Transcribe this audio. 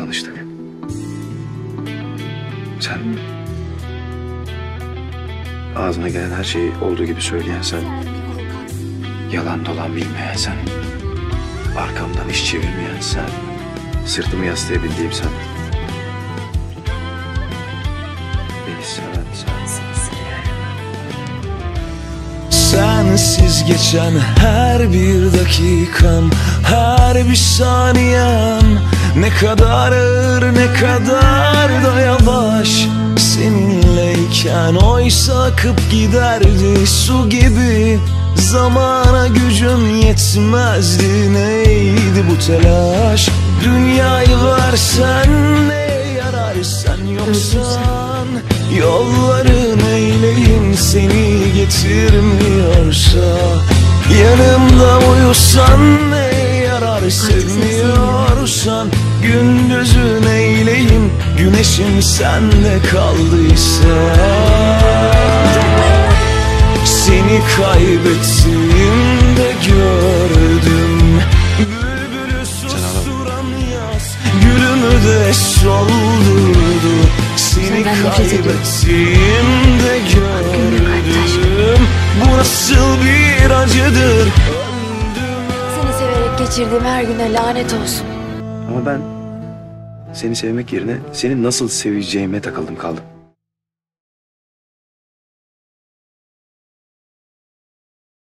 tanıştık. Sen ağzına gelen her şeyi olduğu gibi söyleyen sen, yalan dolan bilmeyen sen, arkamdan iş çevirmeyen sen, sırtımı yaslayabildiğim sen, beni seven sen. Sensiz geçen her bir dakikam, her bir saniyem ne kadar ağır, ne kadar da yavaş. Seninleyken oysa akıp giderdi su gibi. Zamana gücüm yetmezdi, neydi bu telaş? Dünyayı versen ne yarar, sen yoksan yolların eyleyim seni getirmiyorsa. Yanımda uyusan ne yarar, sevmiyorsan gündüzün eyleyim güneşim sende kaldıysa. Seni kaybettiğimde gördüm bülbülü susturan yaz, gülümü de soldurdu. Seni kaybettiğimde gördüm, bu nasıl bir acıdır. Seni severek geçirdiğim her güne lanet olsun. Ama ben seni sevmek yerine seni nasıl seveceğime takıldım kaldım.